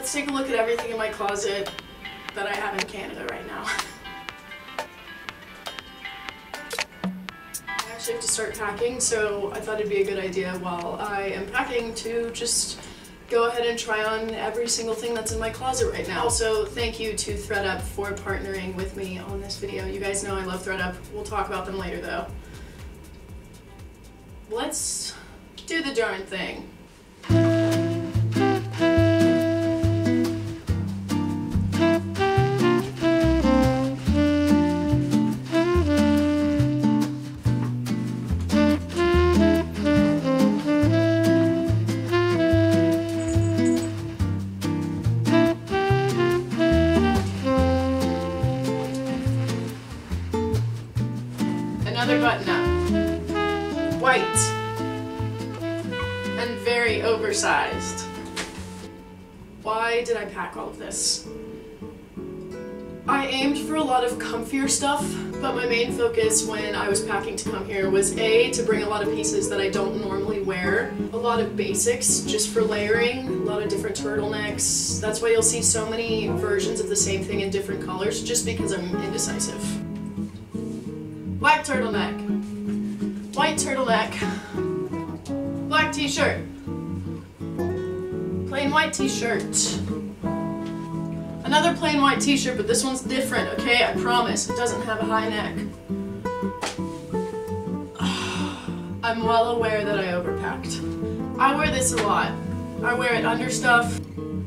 Let's take a look at everything in my closet that I have in Canada right now. I actually have to start packing, so I thought it'd be a good idea while I am packing to just go ahead and try on every single thing that's in my closet right now. Also, thank you to ThredUp for partnering with me on this video. You guys know I love ThredUp. We'll talk about them later though. Let's do the darn thing. Another button up. White. And very oversized. Why did I pack all of this? I aimed for a lot of comfier stuff, but my main focus when I was packing to come here was A, to bring a lot of pieces that I don't normally wear, a lot of basics just for layering, a lot of different turtlenecks. That's why you'll see so many versions of the same thing in different colors, just because I'm indecisive. Black turtleneck, white turtleneck, black t-shirt, plain white t-shirt, another plain white t-shirt, but this one's different, okay? I promise, it doesn't have a high neck. I'm well aware that I overpacked. I wear this a lot. I wear it under stuff,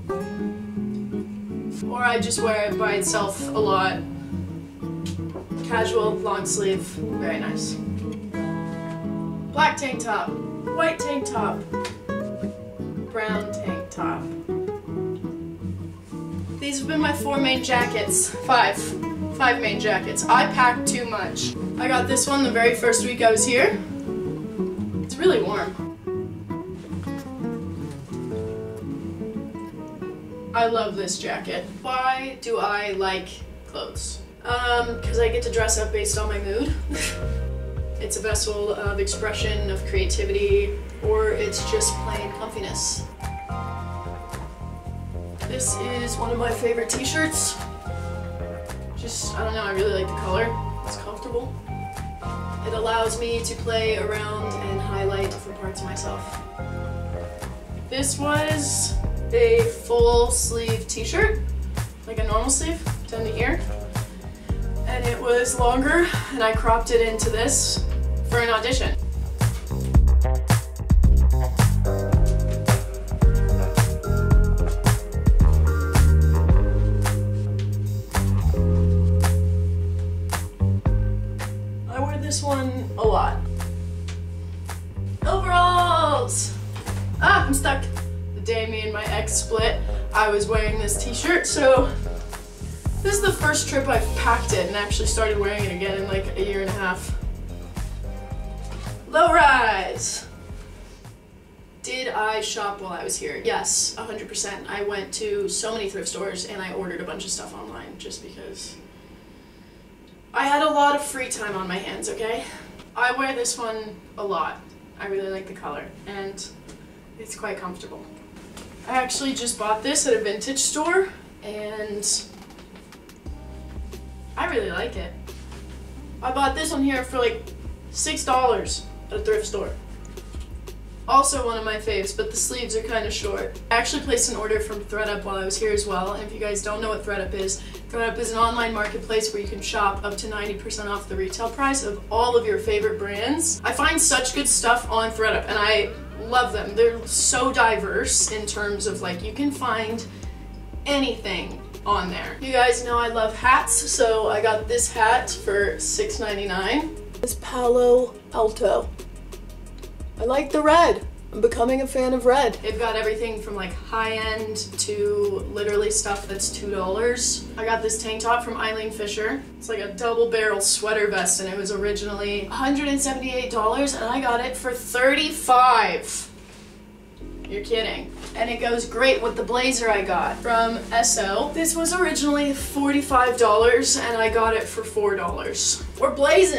or I just wear it by itself a lot. Casual, long sleeve, very nice. Black tank top, white tank top, brown tank top. These have been my 4 main jackets. Five main jackets. I packed too much. I got this one the very first week I was here. It's really warm. I love this jacket. Why do I like clothes? Because I get to dress up based on my mood. It's a vessel of expression, of creativity, or it's just plain comfiness. This is one of my favorite t-shirts. I don't know, I really like the color. It's comfortable. It allows me to play around and highlight different parts of myself. This was a full sleeve t-shirt, like a normal sleeve, down to here. And it was longer, and I cropped it into this for an audition. I wear this one a lot. Overalls! Ah, I'm stuck. The day me and my ex split, I was wearing this t-shirt, so this is the first trip I've packed it and actually started wearing it again in like a year and a half. Low rise! Did I shop while I was here? Yes, 100%. I went to so many thrift stores and I ordered a bunch of stuff online just because I had a lot of free time on my hands, okay? I wear this one a lot. I really like the color and it's quite comfortable. I actually just bought this at a vintage store and I really like it. I bought this one here for like $6 at a thrift store. Also one of my faves, but the sleeves are kind of short. I actually placed an order from ThredUp while I was here as well, and if you guys don't know what ThredUp is an online marketplace where you can shop up to 90% off the retail price of all of your favorite brands. I find such good stuff on ThredUp, and I love them. They're so diverse in terms of like, you can find anything on there. You guys know I love hats, so I got this hat for $6.99. This Palo Alto. I like the red. I'm becoming a fan of red. They've got everything from like high-end to literally stuff that's $2. I got this tank top from Eileen Fisher. It's like a double-barrel sweater vest and it was originally $178 and I got it for $35. You're kidding. And it goes great with the blazer I got from SO. This was originally $45 and I got it for $4. We're blazing.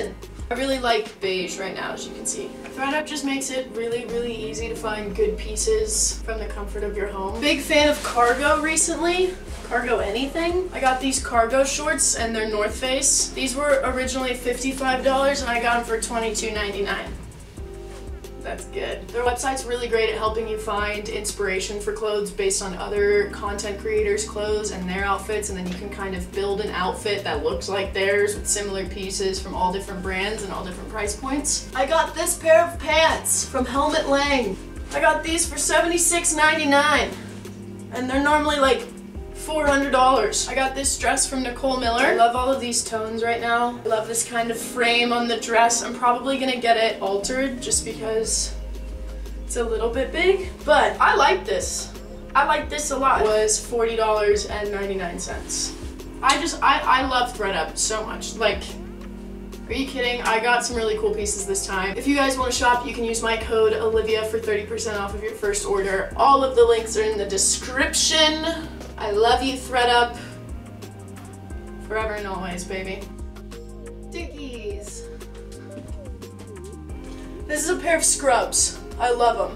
I really like beige right now, as you can see. ThredUp just makes it really, really easy to find good pieces from the comfort of your home. Big fan of cargo recently. Cargo anything. I got these cargo shorts and they're North Face. These were originally $55 and I got them for $22.99. That's good. Their website's really great at helping you find inspiration for clothes based on other content creators' clothes and their outfits, and then you can kind of build an outfit that looks like theirs with similar pieces from all different brands and all different price points. I got this pair of pants from Helmut Lang. I got these for $76.99 and they're normally like $400. I got this dress from Nicole Miller. I love all of these tones right now. I love this kind of frame on the dress. I'm probably gonna get it altered just because it's a little bit big, but I like this. I like this a lot. It was $40.99. I love ThredUp so much. Like, are you kidding? I got some really cool pieces this time. If you guys want to shop, you can use my code Olivia for 30% off of your first order. All of the links are in the description. I love you, ThredUp. Forever and always, baby. Dickies. This is a pair of scrubs. I love them.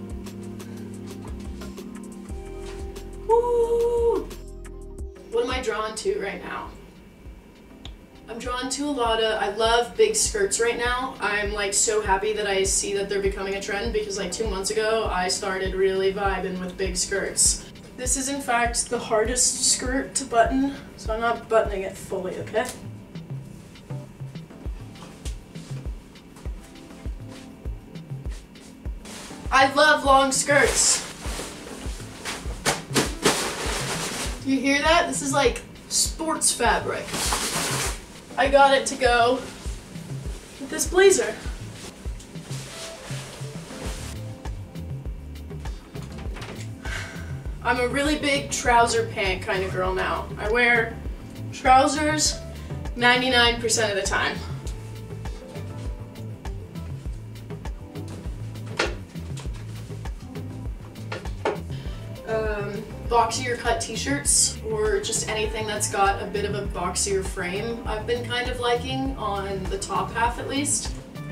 Woo! What am I drawn to right now? I'm drawn to a lot of, I love big skirts right now. I'm like so happy that I see that they're becoming a trend because like 2 months ago, I started really vibing with big skirts. This is in fact the hardest skirt to button, so I'm not buttoning it fully, okay? I love long skirts. Do you hear that? This is like sports fabric. I got it to go with this blazer. I'm a really big trouser pant kind of girl now. I wear trousers 99% of the time. Boxier cut t-shirts or just anything that's got a bit of a boxier frame I've been kind of liking on the top half at least.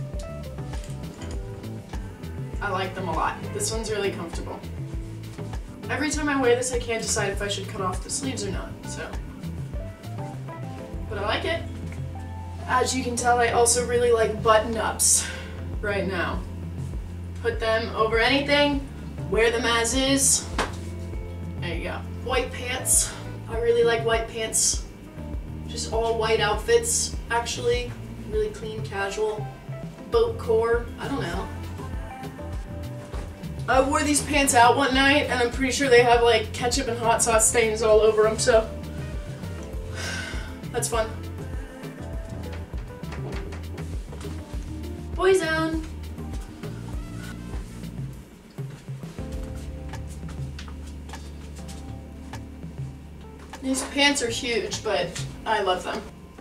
I like them a lot. This one's really comfortable. Every time I wear this I can't decide if I should cut off the sleeves or not, so. But I like it. As you can tell, I also really like button-ups right now. Put them over anything, wear them as is. There you go. White pants. I really like white pants. Just all white outfits, actually. Really clean, casual. Boat core. I don't know. I wore these pants out one night and I'm pretty sure they have like ketchup and hot sauce stains all over them, so that's fun. Boyzone. These pants are huge, but I love them.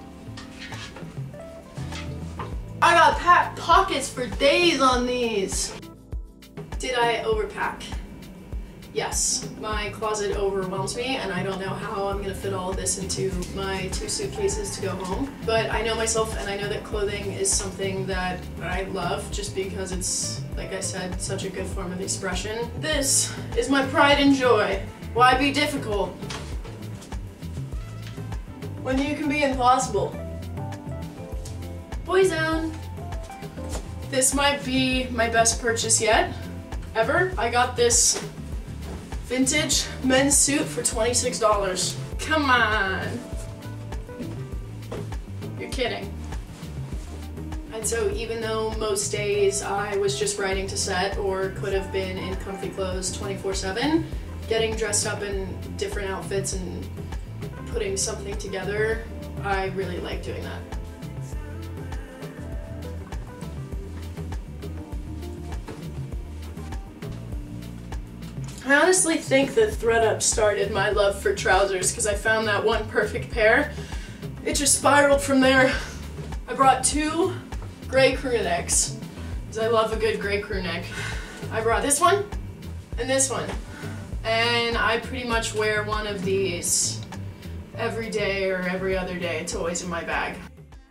I got packed pockets for days on these. Did I overpack? Yes. My closet overwhelms me and I don't know how I'm gonna fit all of this into my 2 suitcases to go home. But I know myself and I know that clothing is something that I love just because it's, like I said, such a good form of expression. This is my pride and joy. Why be difficult when you can be impossible? Boyzone. This might be my best purchase yet, ever. I got this vintage men's suit for $26. Come on. You're kidding. And so even though most days I was just riding to set or could have been in comfy clothes 24/7, getting dressed up in different outfits and putting something together, I really like doing that. I honestly think that ThredUp started my love for trousers because I found that one perfect pair. It just spiraled from there. I brought 2 gray crew necks because I love a good gray crew neck. I brought this one and this one. And I pretty much wear one of these every day or every other day. It's always in my bag.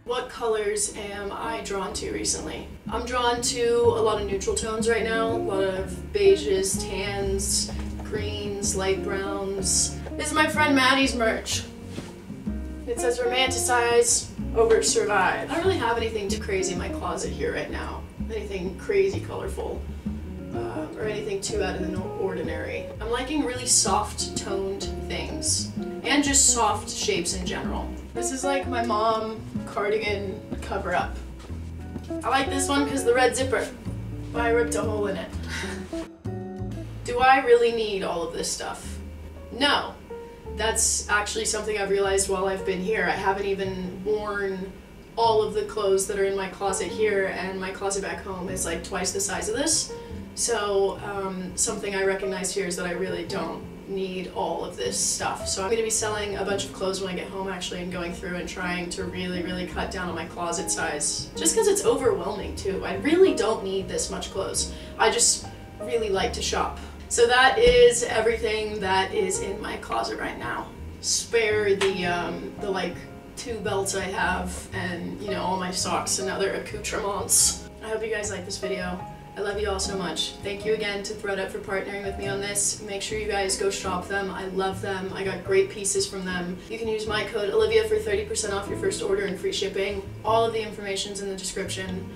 What colors am I drawn to recently? I'm drawn to a lot of neutral tones right now, a lot of beiges, tans, greens, light browns. This is my friend Maddie's merch. It says romanticize over survive. I don't really have anything too crazy in my closet here right now. Anything crazy colorful. Or anything too out of the ordinary. I'm liking really soft toned things. And just soft shapes in general. This is like my mom cardigan cover up. I like this one because the red zipper. I ripped a hole in it. Do I really need all of this stuff? No. That's actually something I've realized while I've been here. I haven't even worn all of the clothes that are in my closet here, and my closet back home is like twice the size of this. So something I recognize here is that I really don't need all of this stuff. So I'm going to be selling a bunch of clothes when I get home actually, and going through and trying to really cut down on my closet size. Just because it's overwhelming too. I really don't need this much clothes. I just really like to shop. So that is everything that is in my closet right now. Spare the like 2 belts I have and, you know, all my socks and other accoutrements. I hope you guys like this video. I love you all so much. Thank you again to ThredUp for partnering with me on this. Make sure you guys go shop them. I love them. I got great pieces from them. You can use my code Olivia for 30% off your first order and free shipping. All of the information's in the description.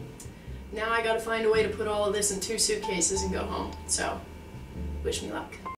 Now I gotta find a way to put all of this in 2 suitcases and go home. So, wish me luck.